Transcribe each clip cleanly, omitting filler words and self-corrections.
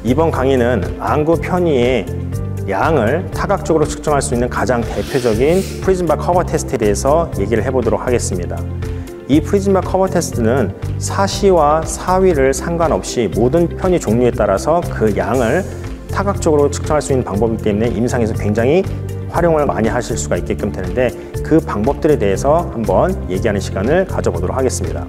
이번 강의는 안구 편의의 양을 타각적으로 측정할 수 있는 가장 대표적인 프리즘바 커버 테스트에 대해서 얘기를 해보도록 하겠습니다. 이 프리즘바 커버 테스트는 사시와 사위를 상관없이 모든 편의 종류에 따라서 그 양을 타각적으로 측정할 수 있는 방법이기 때문에 임상에서 굉장히 활용을 많이 하실 수가 있게끔 되는데, 그 방법들에 대해서 한번 얘기하는 시간을 가져보도록 하겠습니다.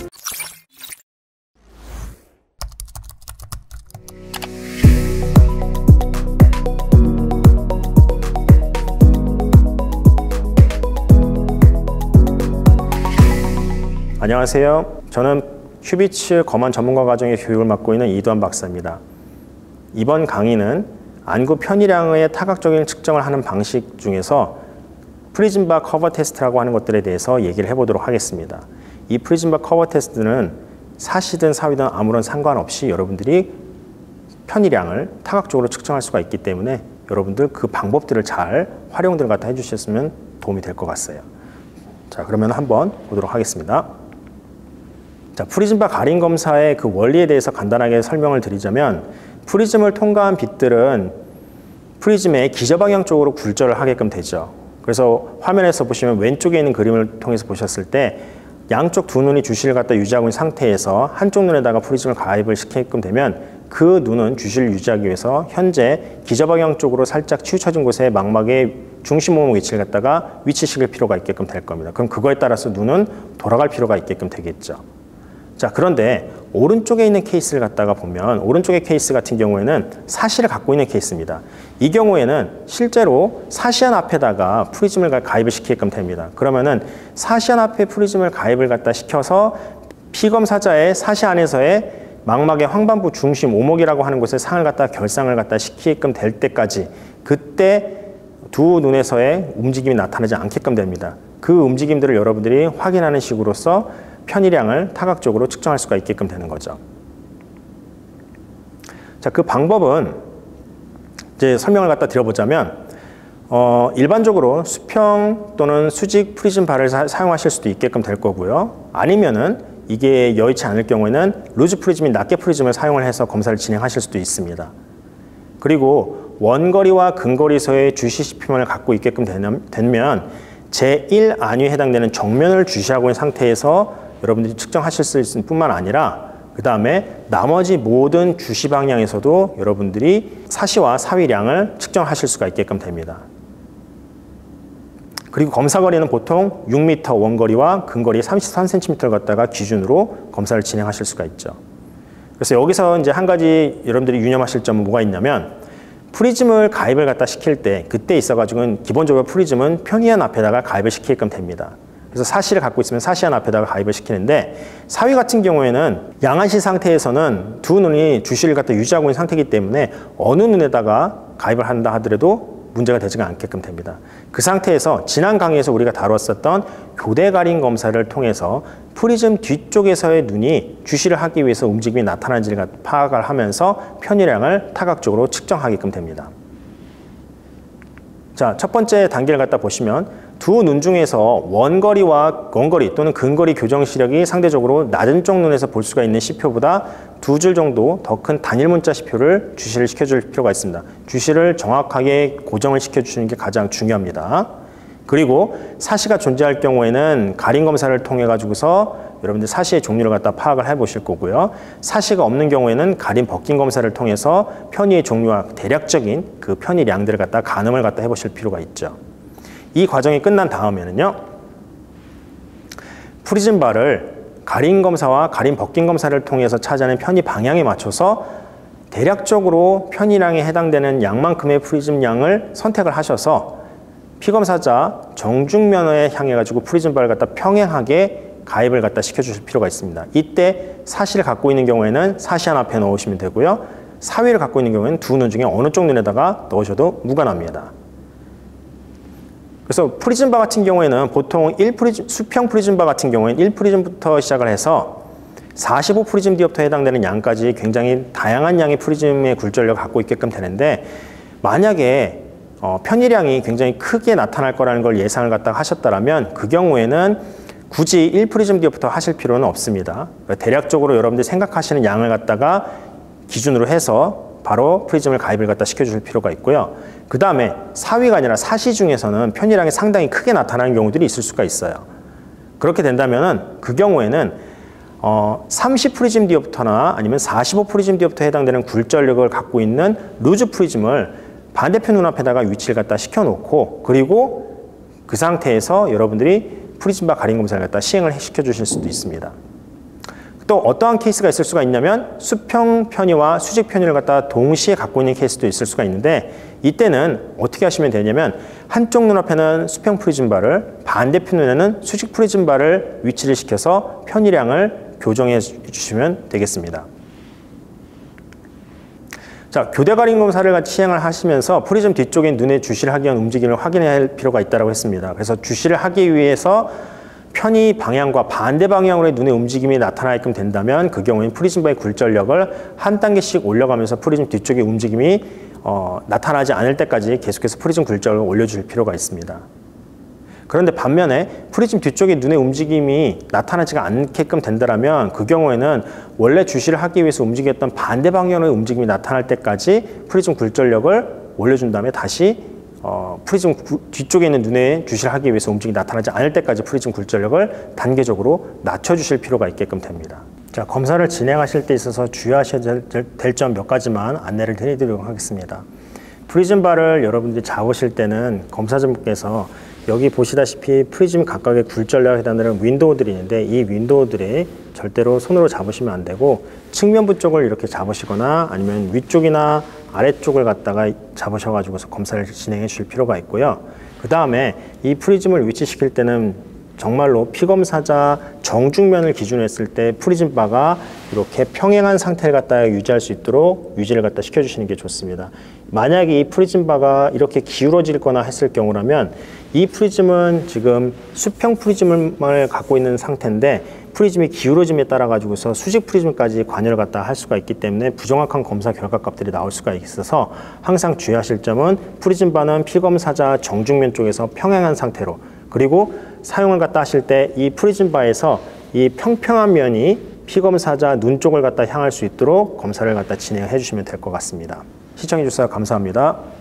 안녕하세요. 저는 큐비츠 검안 전문가 과정의 교육을 맡고 있는 이두환 박사입니다. 이번 강의는 안구 편의량의 타각적인 측정을 하는 방식 중에서 프리즘바 커버 테스트라고 하는 것들에 대해서 얘기를 해보도록 하겠습니다. 이 프리즘바 커버 테스트는 사시든 사위든 아무런 상관없이 여러분들이 편의량을 타각적으로 측정할 수가 있기 때문에 여러분들 그 방법들을 잘 활용들 갖다 해주셨으면 도움이 될 것 같아요. 자, 그러면 한번 보도록 하겠습니다. 자, 프리즘바 가림 검사의 그 원리에 대해서 간단하게 설명을 드리자면, 프리즘을 통과한 빛들은 프리즘의 기저방향 쪽으로 굴절을 하게끔 되죠. 그래서 화면에서 보시면 왼쪽에 있는 그림을 통해서 보셨을 때 양쪽 두 눈이 주시를 갖다 유지하고 있는 상태에서 한쪽 눈에다가 프리즘을 가입을 시키게끔 되면 그 눈은 주시를 유지하기 위해서 현재 기저방향 쪽으로 살짝 치우쳐진 곳에 망막의 중심 모ment 위치를 갖다가 위치시킬 필요가 있게끔 될 겁니다. 그럼 그거에 따라서 눈은 돌아갈 필요가 있게끔 되겠죠. 자, 그런데 오른쪽에 있는 케이스를 갖다가 보면, 오른쪽의 케이스 같은 경우에는 사시를 갖고 있는 케이스입니다. 이 경우에는 실제로 사시안 앞에다가 프리즘을 가입을 시키게끔 됩니다. 그러면은 사시안 앞에 프리즘을 가입을 갖다 시켜서 피검사자의 사시 안에서의 망막의 황반부 중심 오목이라고 하는 곳에 상을 갖다 결상을 갖다 시키게끔 될 때까지, 그때 두 눈에서의 움직임이 나타나지 않게끔 됩니다. 그 움직임들을 여러분들이 확인하는 식으로서 편의량을 타각적으로 측정할 수가 있게끔 되는 거죠. 자, 그 방법은 이제 설명을 갖다 드려보자면, 일반적으로 수평 또는 수직 프리즘 바를 사용하실 수도 있게끔 될 거고요. 아니면은 이게 여의치 않을 경우에는 루즈 프리즘인 낱개 프리즘을 사용을 해서 검사를 진행하실 수도 있습니다. 그리고 원거리와 근거리에서의 주시 지표면을 갖고 있게끔 되면 제1 안위에 해당되는 정면을 주시하고 있는 상태에서 여러분들이 측정하실 수 있을 뿐만 아니라, 그 다음에 나머지 모든 주시 방향에서도 여러분들이 사시와 사위량을 측정하실 수가 있게끔 됩니다. 그리고 검사 거리는 보통 6m 원거리와 근거리 33cm를 갖다가 기준으로 검사를 진행하실 수가 있죠. 그래서 여기서 이제 한 가지 여러분들이 유념하실 점은 뭐가 있냐면, 프리즘을 가입을 갖다 시킬 때, 그때 있어가지고는 기본적으로 프리즘은 편의안 앞에다가 가입을 시키게끔 됩니다. 그래서 사시를 갖고 있으면 사시안 앞에다가 가입을 시키는데, 사위 같은 경우에는 양안시 상태에서는 두 눈이 주시를 갖다 유지하고 있는 상태이기 때문에 어느 눈에다가 가입을 한다 하더라도 문제가 되지가 않게끔 됩니다. 그 상태에서 지난 강의에서 우리가 다뤘었던 교대 가림 검사를 통해서 프리즘 뒤쪽에서의 눈이 주시를 하기 위해서 움직임이 나타나는지를 파악을 하면서 편의량을 타각적으로 측정하게끔 됩니다. 자, 첫 번째 단계를 갖다 보시면 두 눈 중에서 원거리와 원거리 또는 근거리 교정 시력이 상대적으로 낮은 쪽 눈에서 볼 수가 있는 시표보다 두 줄 정도 더 큰 단일 문자 시표를 주시를 시켜줄 필요가 있습니다. 주시를 정확하게 고정을 시켜주시는 게 가장 중요합니다. 그리고 사시가 존재할 경우에는 가림 검사를 통해 가지고서 여러분들 사시의 종류를 갖다 파악을 해 보실 거고요. 사시가 없는 경우에는 가림 벗김 검사를 통해서 편의의 종류와 대략적인 그 편의량들을 갖다 가늠을 갖다 해 보실 필요가 있죠. 이 과정이 끝난 다음에는요, 프리즘 바를 가림 검사와 가림 벗김 검사를 통해서 차지하는 편의 방향에 맞춰서 대략적으로 편의량에 해당되는 양만큼의 프리즘 양을 선택을 하셔서 피검사자 정중면에 향해 가지고 프리즘 바를 갖다 평행하게 가입을 갖다 시켜주실 필요가 있습니다. 이때 사시를 갖고 있는 경우에는 사시안 앞에 넣으시면 되고요. 사위를 갖고 있는 경우에는 두 눈 중에 어느 쪽 눈에다가 넣으셔도 무관합니다. 그래서 프리즘바 같은 경우에는 보통 수평 프리즘바 같은 경우에는 1프리즘부터 시작을 해서 45프리즘 디옵터에 해당되는 양까지 굉장히 다양한 양의 프리즘의 굴절력을 갖고 있게끔 되는데, 만약에 편의량이 굉장히 크게 나타날 거라는 걸 예상을 갖다가 하셨다면 그 경우에는 굳이 1프리즘 디옵터 하실 필요는 없습니다. 대략적으로 여러분들이 생각하시는 양을 갖다가 기준으로 해서 바로 프리즘을 가입을 갖다 시켜주실 필요가 있고요. 그 다음에 사위가 아니라 사시 중에서는 편이량이 상당히 크게 나타나는 경우들이 있을 수가 있어요. 그렇게 된다면은 그 경우에는 30 프리즘 디옵터나 아니면 45 프리즘 디옵터에 해당되는 굴절력을 갖고 있는 루즈 프리즘을 반대편 눈앞에다가 위치를 갖다 시켜놓고, 그리고 그 상태에서 여러분들이 프리즘바 가림 검사를 갖다 시행을 시켜 주실 수도 있습니다. 또 어떠한 케이스가 있을 수가 있냐면 수평 편의와 수직 편의를 갖다 동시에 갖고 있는 케이스도 있을 수가 있는데, 이때는 어떻게 하시면 되냐면 한쪽 눈앞에는 수평 프리즘바를, 반대편 눈에는 수직 프리즘바를 위치를 시켜서 편의량을 교정해 주시면 되겠습니다. 자, 교대 가림 검사를 같이 시행을 하시면서 프리즘 뒤쪽에 눈에 주시를 하기 위한 움직임을 확인해야 할 필요가 있다고 했습니다. 그래서 주시를 하기 위해서 편의 방향과 반대 방향으로의 눈의 움직임이 나타나게끔 된다면 그 경우에는 프리즘바의 굴절력을 한 단계씩 올려가면서 프리즘 뒤쪽의 움직임이 나타나지 않을 때까지 계속해서 프리즘 굴절력을 올려줄 필요가 있습니다. 그런데 반면에 프리즘 뒤쪽의 눈의 움직임이 나타나지가 않게끔 된다면 그 경우에는 원래 주시를 하기 위해서 움직였던 반대 방향의 움직임이 나타날 때까지 프리즘 굴절력을 올려준 다음에 다시 프리즘 뒤쪽에 있는 눈에 주시를 하기 위해서 움직임이 나타나지 않을 때까지 프리즘 굴절력을 단계적으로 낮춰주실 필요가 있게끔 됩니다. 자, 검사를 진행하실 때 있어서 주의하셔야 될 점 몇 가지만 안내를 드리도록 하겠습니다. 프리즘바를 여러분들이 잡으실 때는 검사진분께서 여기 보시다시피 프리즘 각각의 굴절력에 해당되는 윈도우들이 있는데, 이 윈도우들이 절대로 손으로 잡으시면 안 되고 측면부 쪽을 이렇게 잡으시거나 아니면 위쪽이나 아래쪽을 갖다가 잡으셔가지고서 검사를 진행해 주실 필요가 있고요. 그 다음에 이 프리즘을 위치시킬 때는 정말로 피검사자 정중면을 기준으로 했을 때 프리즘바가 이렇게 평행한 상태를 갖다 유지할 수 있도록 유지를 갖다 시켜주시는 게 좋습니다. 만약에 이 프리즘바가 이렇게 기울어지거나 했을 경우라면 이 프리즘은 지금 수평 프리즘을 갖고 있는 상태인데 프리즘이 기울어짐에 따라 가지고서 수직 프리즘까지 관여를 갖다 할 수가 있기 때문에 부정확한 검사 결과값들이 나올 수가 있어서 항상 주의하실 점은 프리즘바는 피검사자 정중면 쪽에서 평행한 상태로, 그리고 사용을 갖다 하실 때 이 프리즘바에서 이 평평한 면이 피검사자 눈 쪽을 갖다 향할 수 있도록 검사를 갖다 진행해 주시면 될 것 같습니다. 시청해 주셔서 감사합니다.